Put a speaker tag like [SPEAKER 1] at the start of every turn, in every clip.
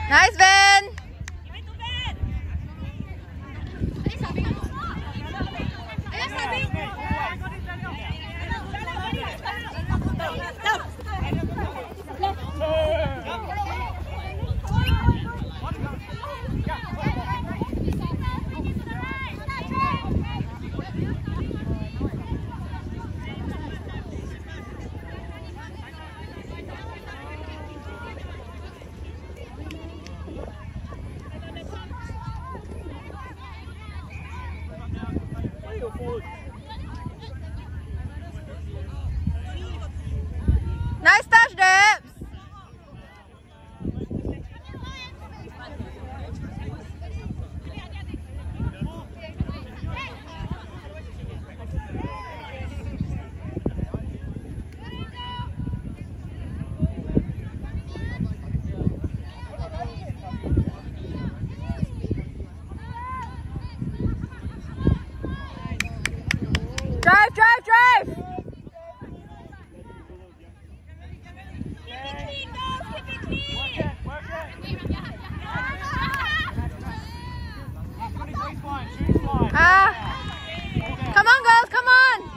[SPEAKER 1] Nice, Ben. Nice touch, Debs. Drive, drive, drive. Come on, girls, come on.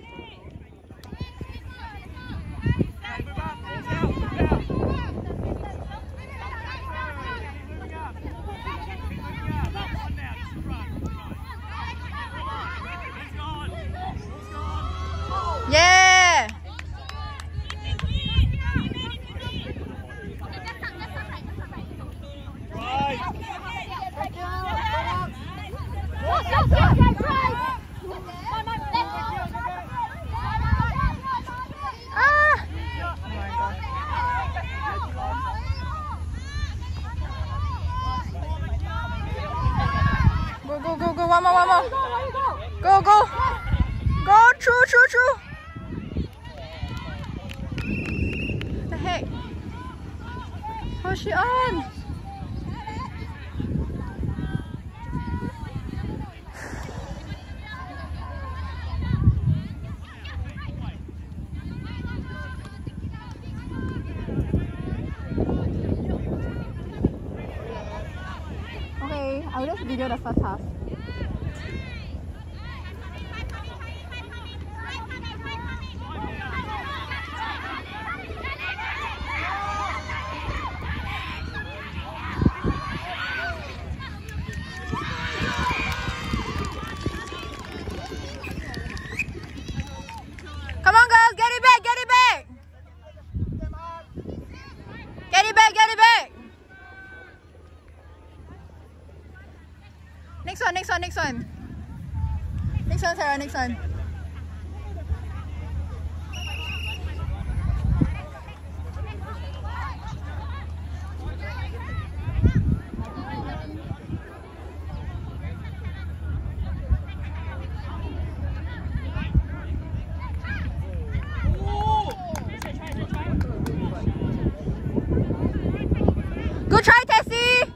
[SPEAKER 1] Yeah. Go, go, go, go, one more, one more. Go, go. Go, true, true, true. What the heck? How's she on? Okay, I'll just video the first half. Come on, girls, get it back, get it back. Get it back, get it back. Next one, next one, next one. Next one, Sarah, next one. Good try, Tessie!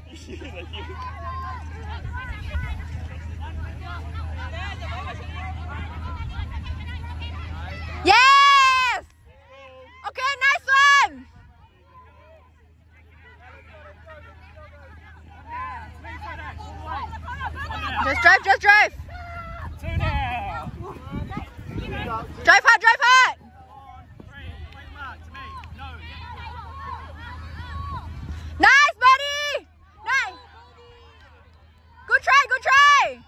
[SPEAKER 1] Yes! Okay, nice one! Just drive, just drive!
[SPEAKER 2] 2 now!
[SPEAKER 1] Drive hard, drive hard! Nice, buddy! Nice! Good try, good try!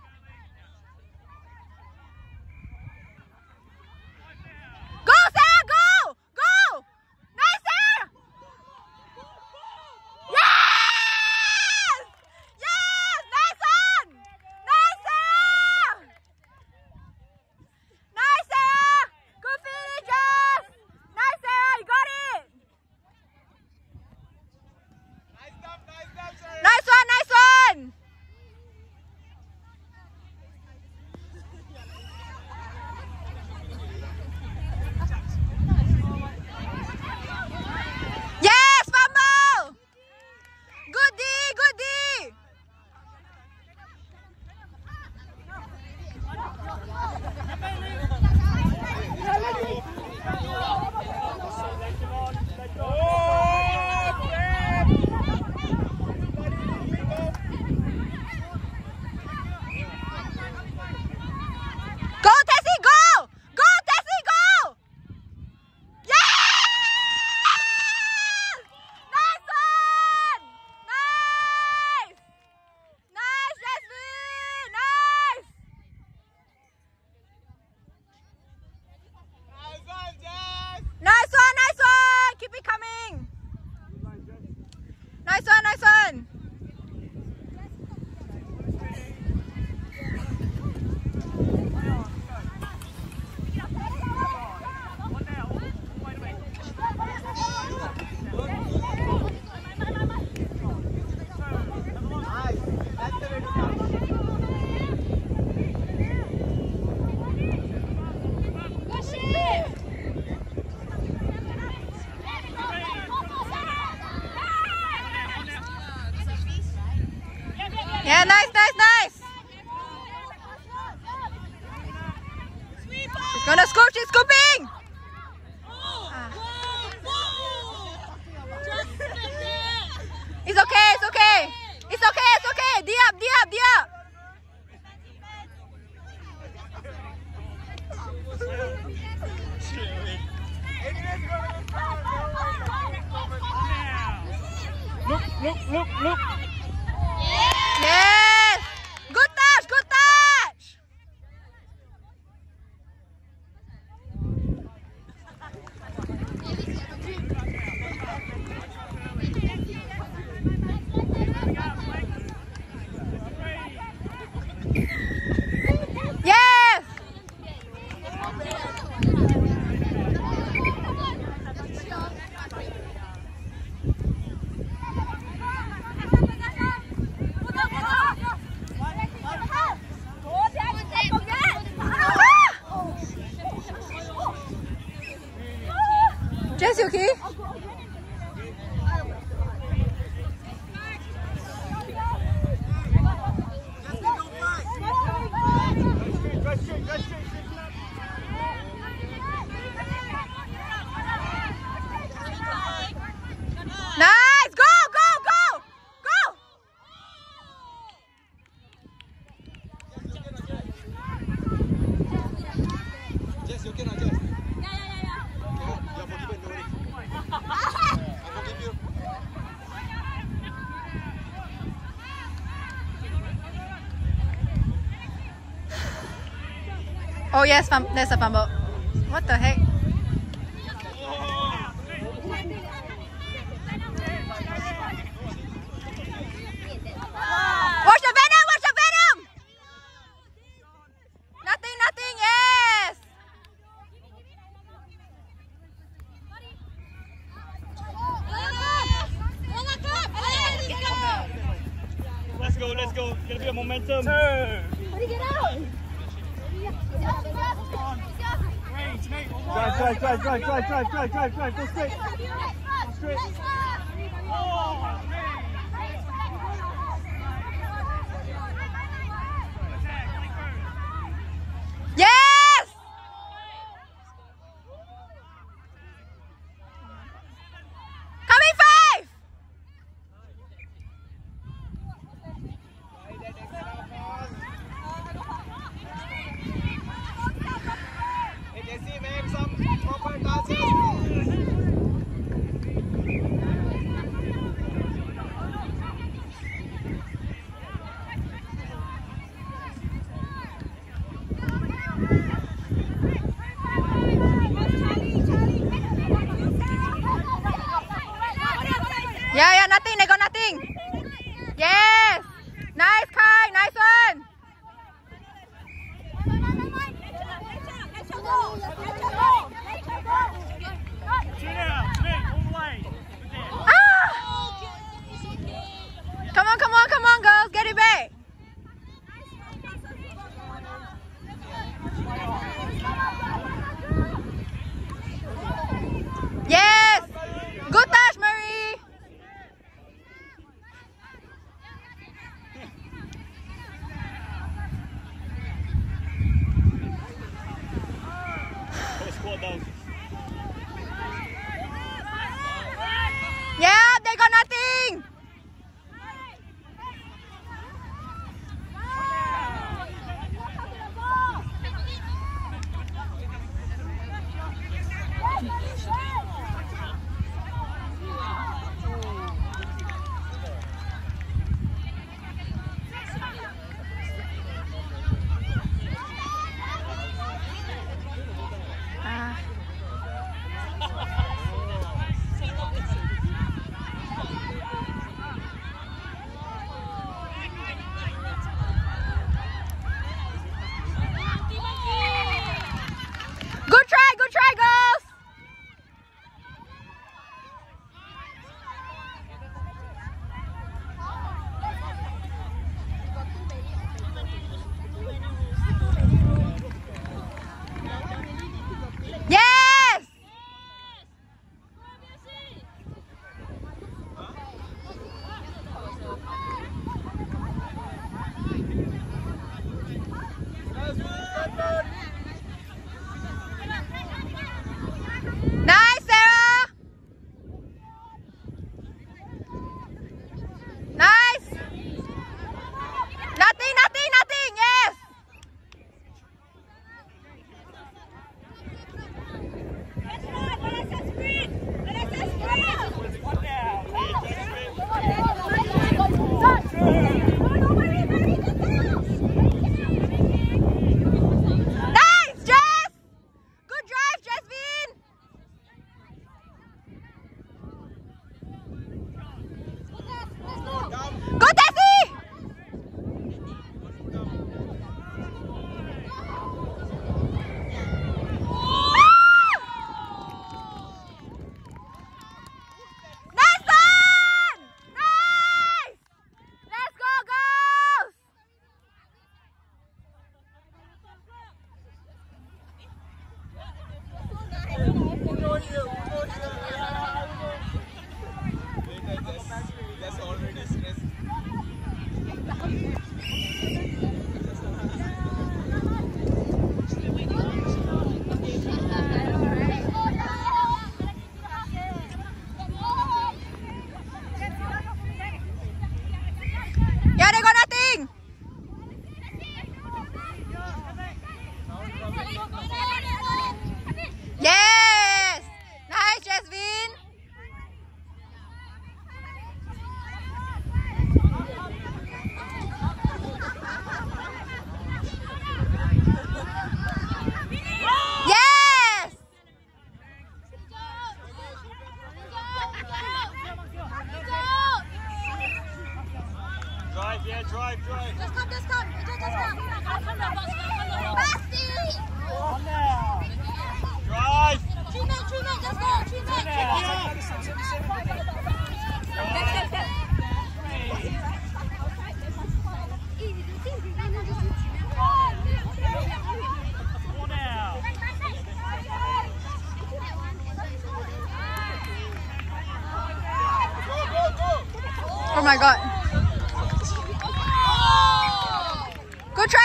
[SPEAKER 1] Go, Sarah, go! Go! Nice, Sarah! Yes! Yes! Nice one! Nice, Sarah! Nice, Sarah! Good finish, Jess! Nice, Sarah! You got it! Nice one, nice one! Yes, Mamo! Good D, good D! Go, Tessie, go! Go, Tessie, go! Yes! Nice one! Nice! Nice, Jasmine! Nice! Nice one, nice one! Keep it coming! Nice one, nice one! Yeah, nice, nice, nice. She's gonna scoop, she's scooping. It's okay, it's okay. It's okay, it's okay. D up, D up, D up.
[SPEAKER 2] Look.
[SPEAKER 1] Yes! Good touch, good touch! Yes! Jess, you okay? Nice! Go, go, go! Go!
[SPEAKER 3] Jess, you okay now, Jess? You're forgiven, don't worry. I forgive you.
[SPEAKER 1] Oh yes, there's a fumble. What the heck? Watch the venom! Watch the venom! Nothing, nothing, yes!
[SPEAKER 2] Let's go. Get a bit of momentum. Drive. Go straight.
[SPEAKER 1] nothing. They got nothing. Yes. Nice, Kai. Nice one. Come on, girls. Get it back. Yes. Good touch, Marie. Yeah, they got nothing. Good try, girls. Yes. Nice, Sarah. Nice. Nothing. Yes. Nice, Jess. Good drive, Jasmine. Go, Tessie! Nice one! Nice! Let's go, girls!
[SPEAKER 3] That's already stressed.
[SPEAKER 1] Yeah, they got nothing. Yes! Nice, Jasmine. Yes!
[SPEAKER 2] Drive, yeah, drive.
[SPEAKER 1] Just come. Just come.
[SPEAKER 2] On now. Drive.
[SPEAKER 1] Treatment, just go.
[SPEAKER 2] On now.
[SPEAKER 1] Oh my God. Good try.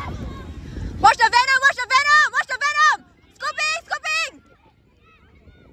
[SPEAKER 1] Watch the venom! Scooping!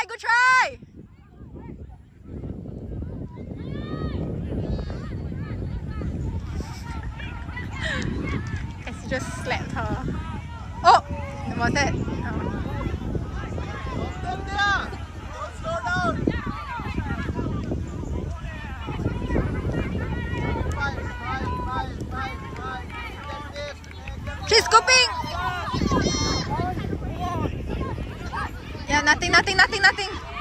[SPEAKER 1] Good try. Cassie just slapped her. Oh, was that? Oh.
[SPEAKER 3] Don't slow down.
[SPEAKER 1] She's scooping. Yeah, nothing.